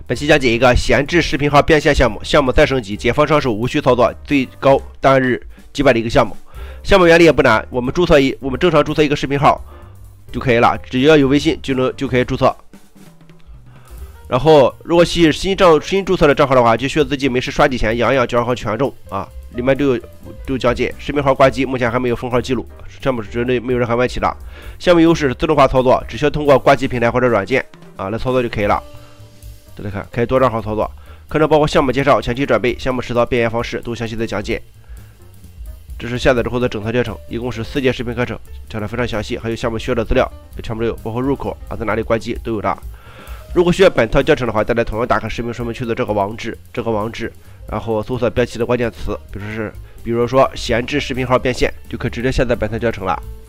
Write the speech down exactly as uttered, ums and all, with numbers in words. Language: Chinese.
本期讲解一个闲置视频号变现项目，项目再升级，解放上手，无需操作，最高单日几百的一个项目。项目原理也不难，我们注册一，我们正常注册一个视频号就可以了，只要有微信就能就可以注册。然后，如果是新账新注册的账号的话，就需要自己没事刷几钱养养账号权重啊，里面都有都有讲解。视频号关机，目前还没有封号记录，项目是绝对没有任何问题的。项目优势是自动化操作，只需要通过关机平台或者软件啊来操作就可以了。大家看，可以多账号操作，课程包括项目介绍、前期准备、项目实操、变现方式都详细的讲解。这是下载之后的整套教程，一共是四节视频课程，讲的非常详细，还有项目需要的资料也全部都有，包括入口啊，在哪里关机都有的。如果需要本套教程的话，大家同样打开视频说明区的这个网址，这个网址，然后搜索标题的关键词，比如说是，比如说闲置视频号变现，就可以直接下载本套教程了。